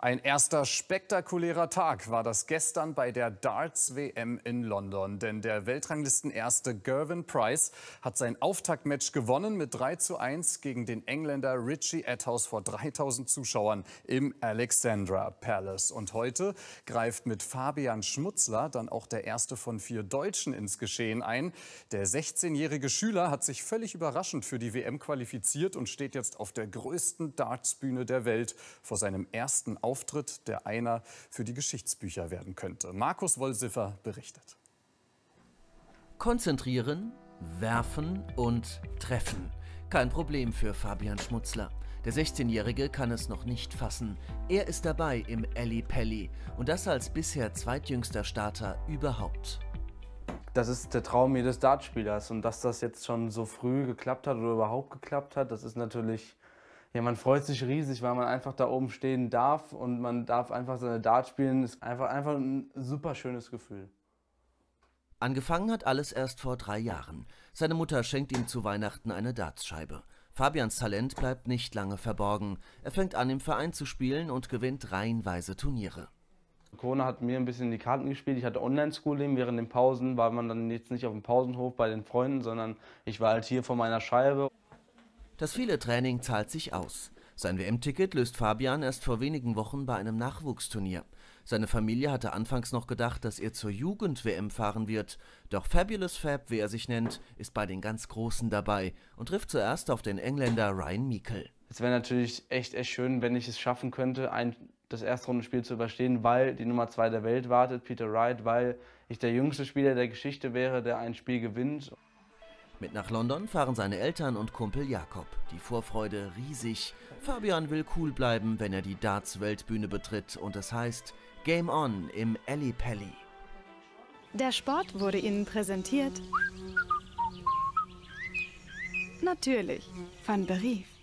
Ein erster spektakulärer Tag war das gestern bei der Darts-WM in London. Denn der Weltranglistenerste Gervin Price hat sein Auftaktmatch gewonnen mit 3:1 gegen den Engländer Richie Atthouse vor 3000 Zuschauern im Alexandra Palace. Und heute greift mit Fabian Schmutzler dann auch der erste von 4 Deutschen ins Geschehen ein. Der 16-jährige Schüler hat sich völlig überraschend für die WM qualifiziert und steht jetzt auf der größten Dartsbühne der Welt vor seinem ersten Auftritt, der einer für die Geschichtsbücher werden könnte. Markus Wollsiffer berichtet. Konzentrieren, werfen und treffen. Kein Problem für Fabian Schmutzler. Der 16-Jährige kann es noch nicht fassen. Er ist dabei im Ali Pali und das als bisher zweitjüngster Starter überhaupt. Das ist der Traum jedes Dartspielers und dass das jetzt schon so früh geklappt hat oder überhaupt geklappt hat, das ist natürlich, ja, man freut sich riesig, weil man einfach da oben stehen darf und man darf einfach seine Dart spielen. Das ist einfach ein super schönes Gefühl. Angefangen hat alles erst vor 3 Jahren. Seine Mutter schenkt ihm zu Weihnachten eine Dartscheibe. Fabians Talent bleibt nicht lange verborgen. Er fängt an, im Verein zu spielen und gewinnt reihenweise Turniere. Corona hat mir ein bisschen in die Karten gespielt. Ich hatte Online-Schooling. Während den Pausen war man dann jetzt nicht auf dem Pausenhof bei den Freunden, sondern ich war halt hier vor meiner Scheibe. Das viele Training zahlt sich aus. Sein WM-Ticket löst Fabian erst vor wenigen Wochen bei einem Nachwuchsturnier. Seine Familie hatte anfangs noch gedacht, dass er zur Jugend-WM fahren wird. Doch Fabulous Fab, wie er sich nennt, ist bei den ganz Großen dabei und trifft zuerst auf den Engländer Ryan Meikle. Es wäre natürlich echt schön, wenn ich es schaffen könnte, das Erstrundenspiel zu überstehen, weil die Nummer 2 der Welt wartet, Peter Wright, weil ich der jüngste Spieler der Geschichte wäre, der ein Spiel gewinnt. Mit nach London fahren seine Eltern und Kumpel Jakob. Die Vorfreude riesig. Fabian will cool bleiben, wenn er die Darts-Weltbühne betritt und es heißt Game On im Ali Pali. Der Sport wurde Ihnen präsentiert. Natürlich von Berief.